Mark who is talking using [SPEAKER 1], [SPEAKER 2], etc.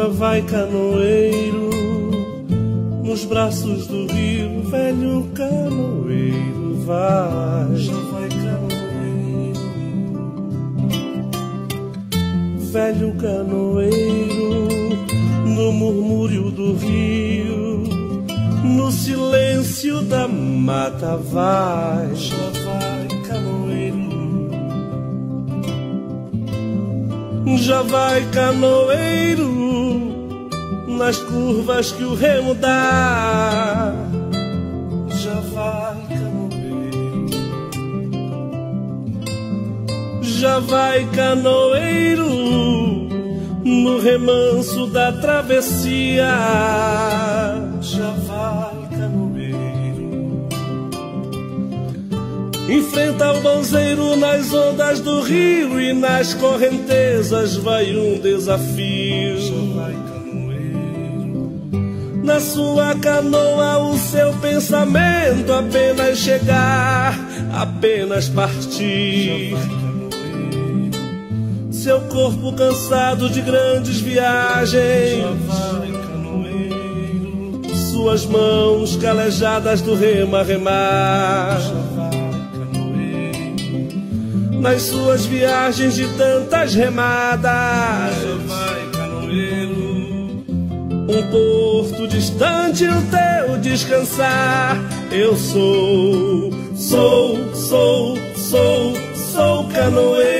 [SPEAKER 1] Já vai canoeiro nos braços do rio, velho canoeiro vai. Já vai canoeiro, velho canoeiro, no murmúrio do rio, no silêncio da mata vai. Já vai canoeiro, já vai canoeiro, nas curvas que o remo dá. Já vai canoeiro, já vai canoeiro, no remanso da travessia. Já vai canoeiro, enfrenta o banzeiro nas ondas do rio, e nas correntezas vai um desafio. Já vai canoeiro, na sua canoa o seu pensamento apenas chegar, apenas partir. Seu corpo cansado de grandes viagens, já vai canoeiro, suas mãos calejadas do remo a remar. Já vai canoeiro, nas suas viagens de tantas remadas. Já vai canoeiro, um porto distante o teu descansar. Eu sou canoeiro.